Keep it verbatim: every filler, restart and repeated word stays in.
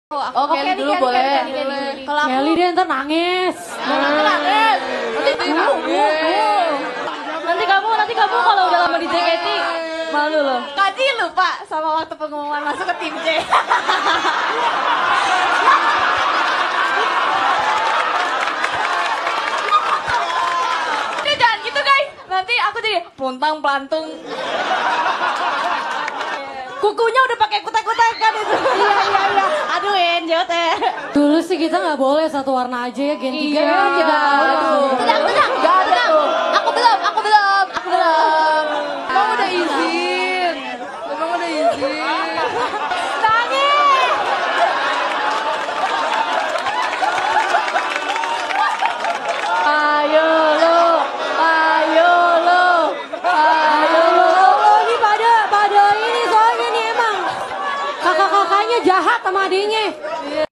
Oh, aku Oh, Kelly dulu boleh. Kalau aku Kelly deh ntar nangis. nanti nangis. Nanti bu, bu, bu. Nanti kamu, nanti kamu kalau udah lama di J K T malu loh. Kaji lupa sama waktu pengumuman masuk ke tim J. Ini jangan gitu guys. Nanti aku jadi puntang pelantung. Kukunya udah pakai kutek-kutekan itu. Iya iya iya. Aduh Enjo teh. Dulu sih kita nggak boleh satu warna aja ya, Gen tiga Iya, ya, kita tahu tuh. Tenang tenang. Gak ada tuh. Aku belum, aku belum, aku belum. Emang udah izin. Emang udah izin. Nangis. Ayo lo, ayo lo, ayo lo. Lo ini pada, pada ini soalnya nih emang kakak-kakaknya jahat sama adiknya.